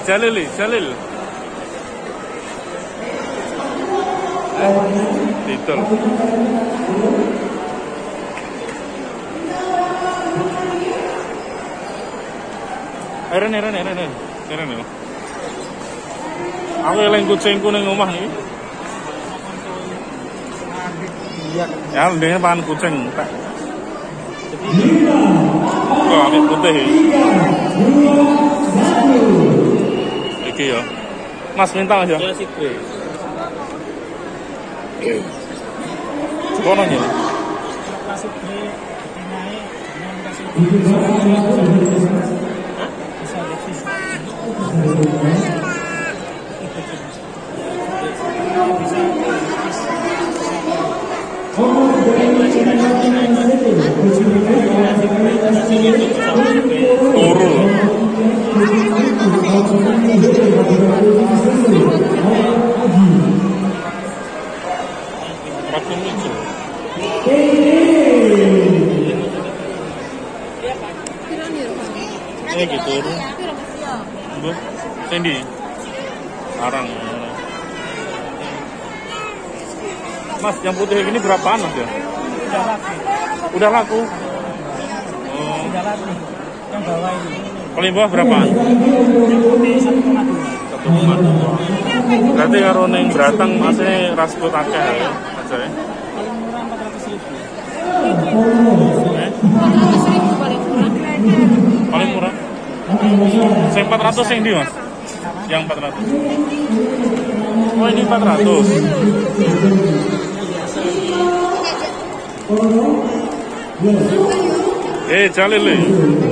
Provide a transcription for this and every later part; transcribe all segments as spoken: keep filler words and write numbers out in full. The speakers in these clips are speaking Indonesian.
Jalil, Jalil. Eh, titel. Eren, eren, eren, eren, eren. Aku eling kucingku ning omah iki. Ya, ndene pangan kucing. Kok ambil putih. Iki ya. Mas minta aja. Ya sik. Sekono ya. Kasih bre, naik, dengan kasih. Bisa eksis. Turu. Ini gitu. Bu, Sandy. Arang. Mas, yang putih ini berapaan Mas ya? Udah laku. Udah laku. Oh. Udah laku. Yang bawah ini. Paling bawah berapaan? Yang putih satu koma dua. satu koma dua. Berarti karo ning Bratang masih ras kut akeh ya, Mas ya. Paling murah empat ratus ribu. Eh? empat ratus ribu paling murah. Paling murah. Saya empat ratus yang di Mas? Yang empat ratus. Oh ini empat ratus. Eh Jalil nih.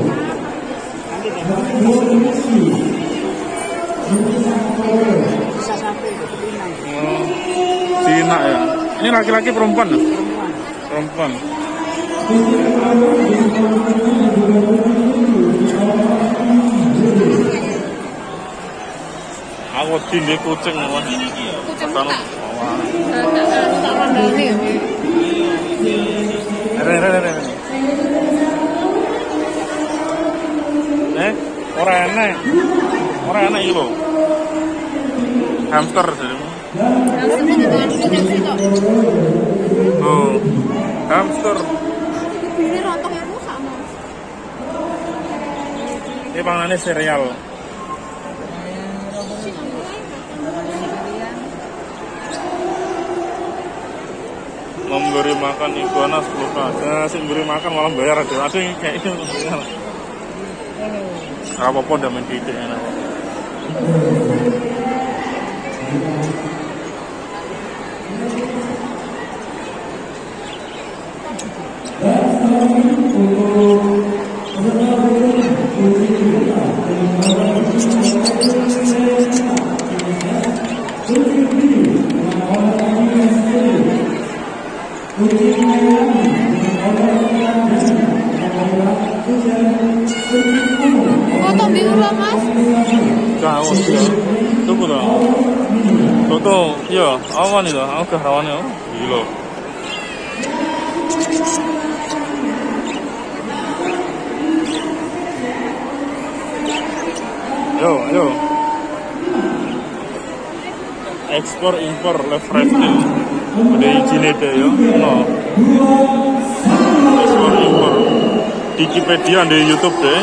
Bisa sampai ke Pinang. Oh, Cina ya. Ini laki-laki perempuan? Perempuan. Aku dindi kucing Mas. Kucing tak. Wah. Tak randane ya. Re re re. Eh, ora enak. Ora enak iki lho. Hamster jadi. Hamster dengan kucing itu. Oh. Hamster. Ini rontok yang rusak, Mas. Ini panganannya sereal. Memberi makan iguana sepuluh k. Saya sih memberi makan malah bayar aja. Ada yang kayak itu bayar. Gak apa-apa udah main gitu enak. Foto biru lah, Mas. Kau sih, tunggu dah. Foto, ya, awan itu, aku keharawan ya, gila. Yo, yo. Ekspor impor left right nih. Udah izinnya deh ya, no. Ekspor impor. Wikipedia di YouTube deh.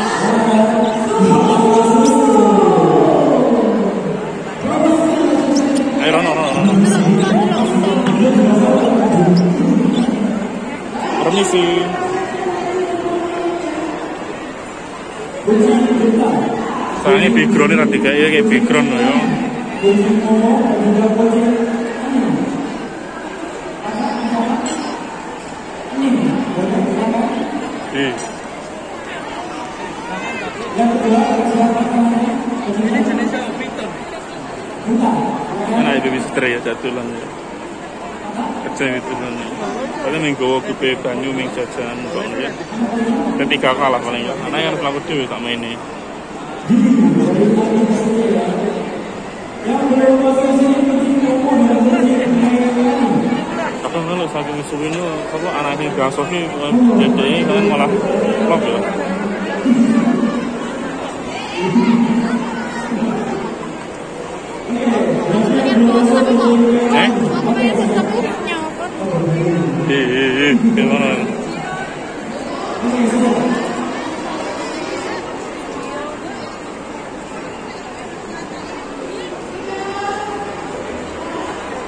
Ayo, no, no, no. Permisi. Soalnya background-nya nanti kayak kayak background loh ya. Eh. Nah itu bisa teriak jatulan ya. Kerja itu kan. Paling minggu ke banyu ming jajan bang ya. Ketika kalah paling ya. Karena yang pelaku dewi tak main ini. Tapi kalau saking suwinya, kalau anaknya gasofi jadi kan malah flop ya.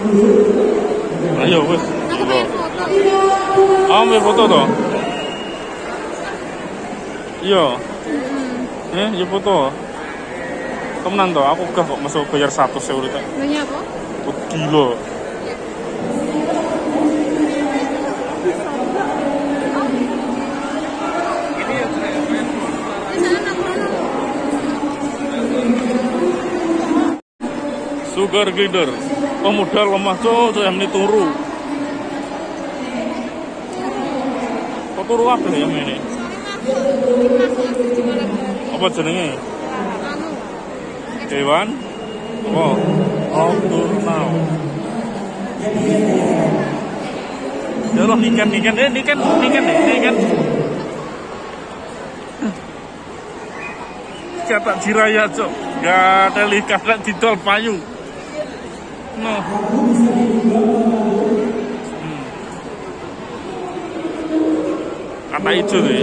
Ayo wes. Aku pengen foto. Ah, mau foto toh? Iya. Hmm. Eh, iya foto. Temenan toh, aku gak kok masuk bayar satu sewu tak. Banyak apa? Oh, gila. Di sana kono. Sugar glider. Pemodal lemah cok, yang ini turu. Kok turu apa ya ini? Apa jenenge? Anu. Hewan? Oh, oh turnau. Ya Allah, ikan, ikan, eh, ikan, ikan, ikan. Kata jiraya cok, gak ada likas dan didol payu. No. Hmm. Kata hijau deh.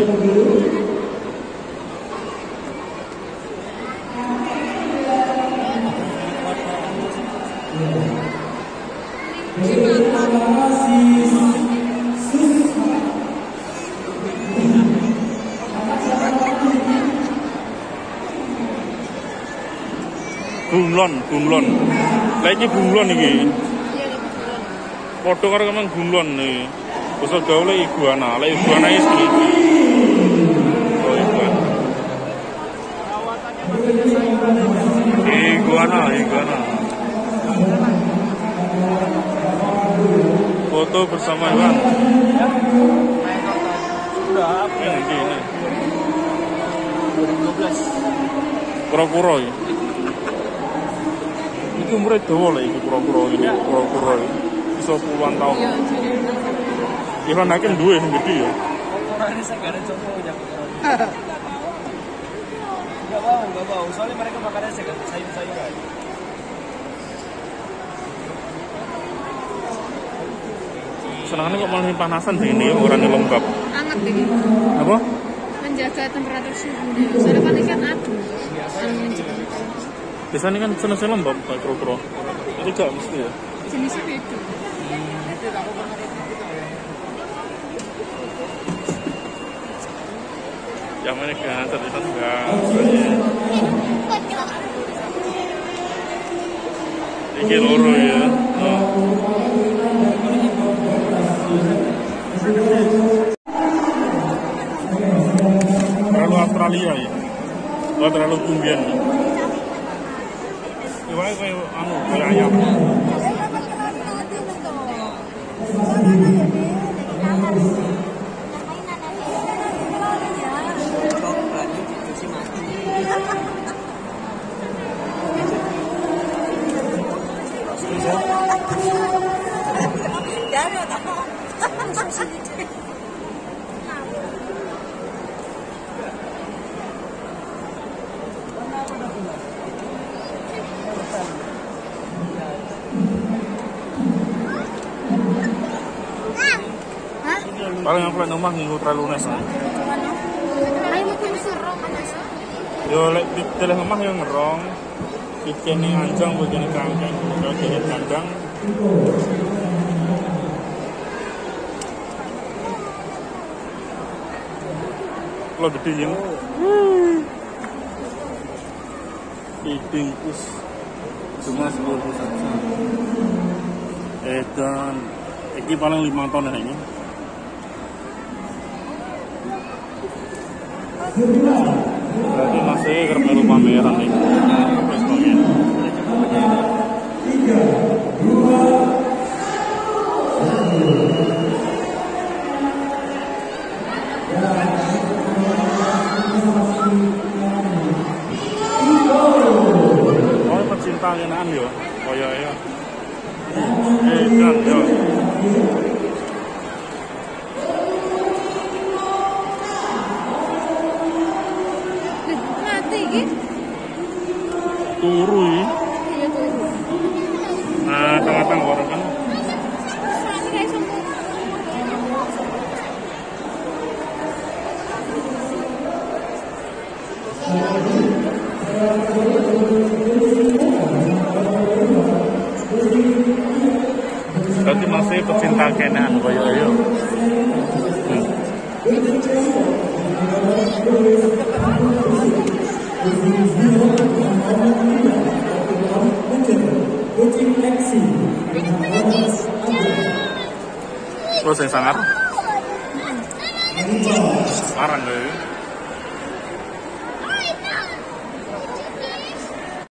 Bunglon, bunglon. Lah iki bunglon iki. Padha karo kemang bunglon iki. Basa gaule iguana, lah iguana iki iki. Oh, iguana. Iguana, iguana. Foto bersama hewan. Sudah Ini nanti ini. dua ribu dua belas. Kura-kura iki. Iki umure dawa lho iki kura-kura iki, kura-kura iki. Bisa puluhan tahun. Iya, jadi. Ikan akin duwe sing gede ya. Ukurannya segala coba ya. Gak bau, gak bau. Soalnya mereka makannya segala sayur-sayuran. Senangane kok malah panasan sih ini orangnya lembab. Anget ini. Apa? Menjaga temperatur suhu dia. Soalnya kan ikan aduh. Anu menjaga. Biasanya kan seneng lembab kayak kura-kura. Itu gak mesti ya. Jenisnya beda. Yang mana kan ternyata enggak. Iki loro ya. Oh. Terlalu Australia ya. Oh, terlalu tumbian. Gimana kayak anu kayak ayam. Paling yang plat nomah ngikut terlalu lunas. Ayo mau kudu serong Mas. Yo lek diteleh omah yo ngerong. Ikene anjang begini kerangkeng, begini kandang. Kalau gede ya. Iding us cuma sepuluh saja. Edan, ini paling lima ton ya ini. Berarti masih kermelu pameran nih. Tiga, dua, oh, pecinta kenaan yo. Oh ya ya. Eh kan yo. Mati iki. Turu iki. Iya turu. Berarti masih pecinta kenan koyo yo. Hmm. Terus yang sangat sekarang guys.